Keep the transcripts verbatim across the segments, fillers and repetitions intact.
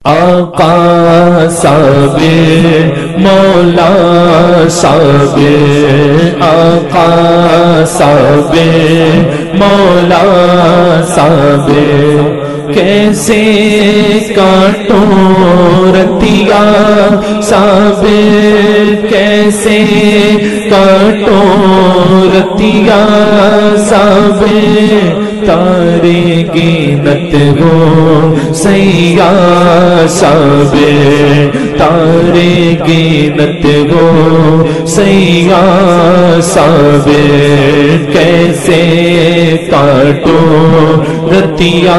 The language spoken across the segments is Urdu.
آقا صابر مولا صابر، آقا صابر مولا صابر، کیسے کاٹوں رتیا صابر، کیسے کاٹوں رتیا صابر، تارے گینت ہو سیا صابر، تارے گینت ہو سیا صابر، کیسے کاٹوں رتیا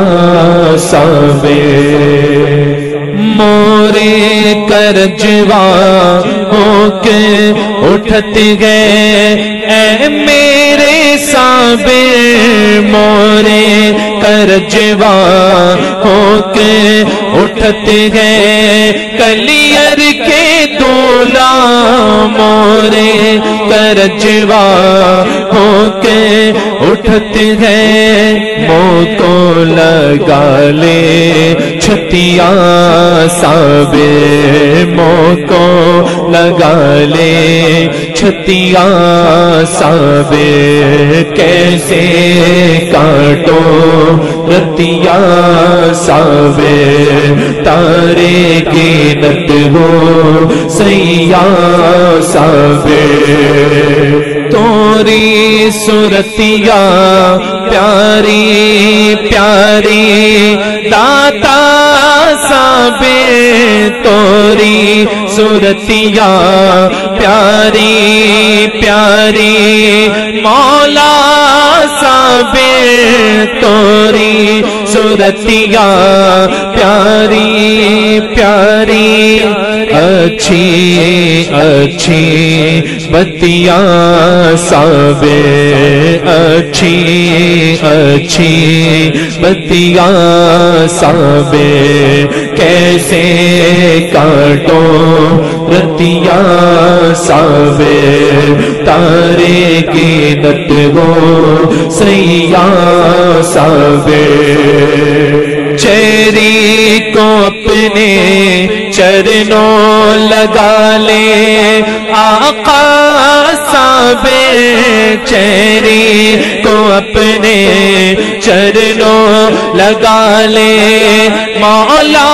صابر، مورے کرجوا ہو کے اٹھت گئے اے میرے صابر، مورے کرجوا ہو کے اٹھت گئے کلیر کے دولا، مورے کرجوا ہو کے اٹھت گئے، منہ کو لگا لے چھتیا صابر، منہ کو لگا لے چھتیا صابر، کیسے کاٹو رتیا صابر، تارے گینت ہو سیا صابر، توری صورتیا پیاری پیاری داتا صابر، توری صورتیا پیاری پیاری مولا صابر، توری صورتیا پیاری پیاری، اچھی اچھی بتیا صابر، اچھی اچھی بتیا صابر، کیسے کاٹو رتیا صابر، تارے گینت ہو سیا صابر، چہری کو اپنے چرنوں لگا لے آقا صابر، چہری کو اپنے چرنوں لگا لے مولا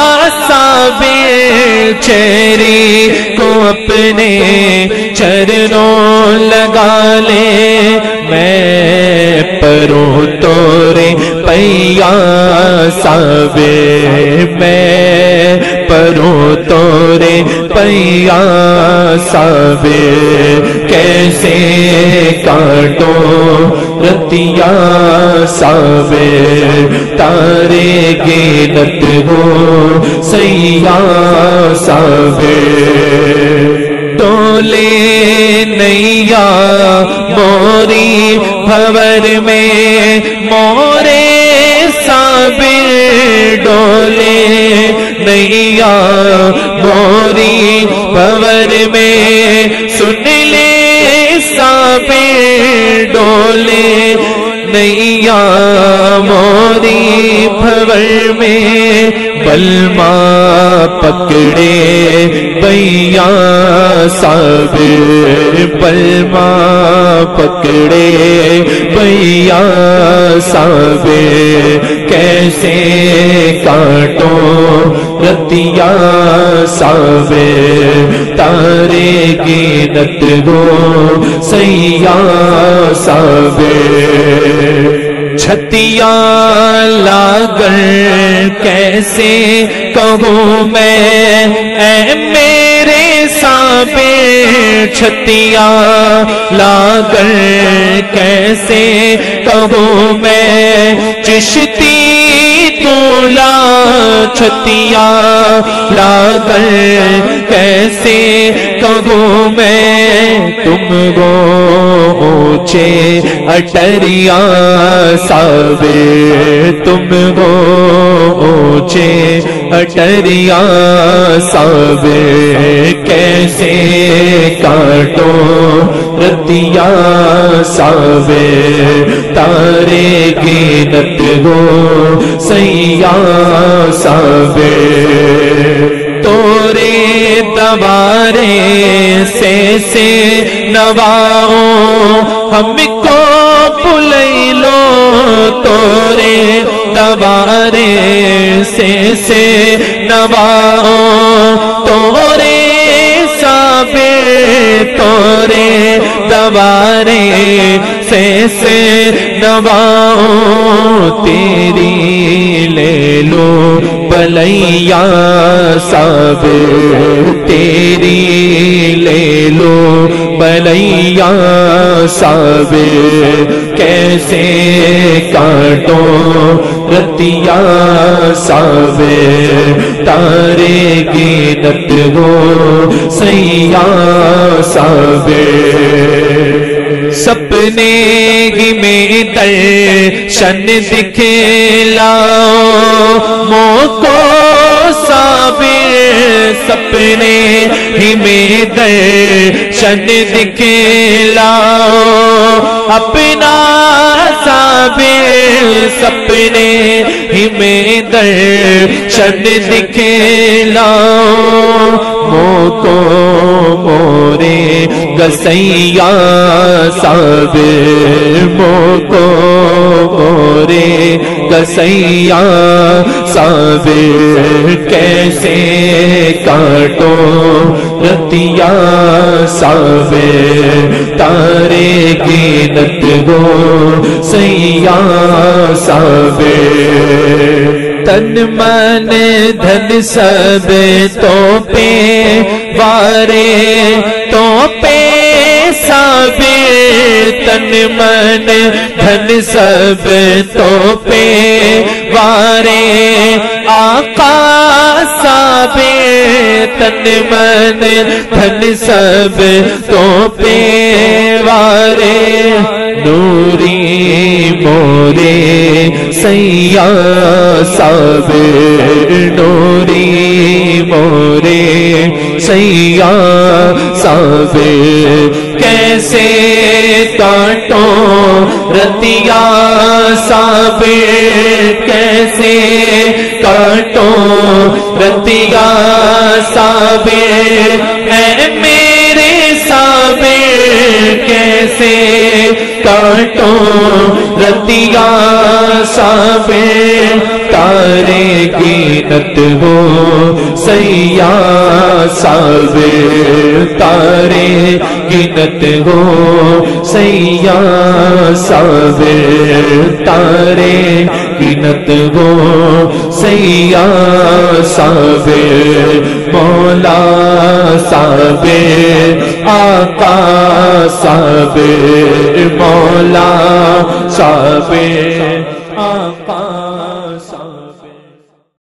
صابر، چہری کو اپنے چرنوں لگا لے، میں پروں تورے پیا صابر، میں پروں تورے پیا صابر، کیسے کاٹو رتیا صابر، تارے گینت ہو سیا صابر، ڈولے نیا موری بھور میں مورے صابر، ڈولے نیا موری بھور میں سن لے صابر، ڈولے نیا موری بھور میں بلما پکڑے بیا صابر، بلما پکڑے بیا صابر، کیسے کاٹو رتیا صابر، تارے گینت ہو سیا صابر، چھتیا لاگر کیسے کہوں میں اے میرے صابر، چھتیا لاگر کیسے کہوں میں چشتی تولا، چھتیا لاگر کیسے کہوں میں تم گو اونچے اٹریا صابر، تم گو اونچے اٹریا صابر، کیسے کاٹو رتیا ساوے تارے گینت گو سیا ساوے تورے دوارے سے سے نواؤ ہم کو بلئی لو تورے دوارے سے سے نواؤ تورے سابے تورے دوارے سے سے نواؤ تیری لے لو بلیا سب تیری لے لو بلیا سب کیسے کاٹو رتیا سب تارے گینت گو سیا سب سپنے ہی میں درشن دکھلاؤ موکو صابر سپنے ہی میں درشن دکھلاؤ اپنا صابر سپنے ہی میں درشن دکھلاؤ موکو مورے گسیا صابر موکو مورے گسیا صابر کیسے کاٹو رتیا صابر تارے گینت گو سیا صابر تن من دھن سب تو پہ وارے تو پہ صابر تن من دھن سب تو پہ وارے آقا صابر تن من دھن سب تو پہ وارے نوری مورے سیا صابر نوری مورے سیا صابر کیسے کاٹو رتیا صابر کیسے کاٹو رتیا صابر اے میرے صابر کیسے کاٹو رتیا صابر تارے گینت ہو سیا صابر تارے گینت ہو سیا صابر تارے گینت ہو سیا صابر مولا صابر آقا صابر مولا صابر آقا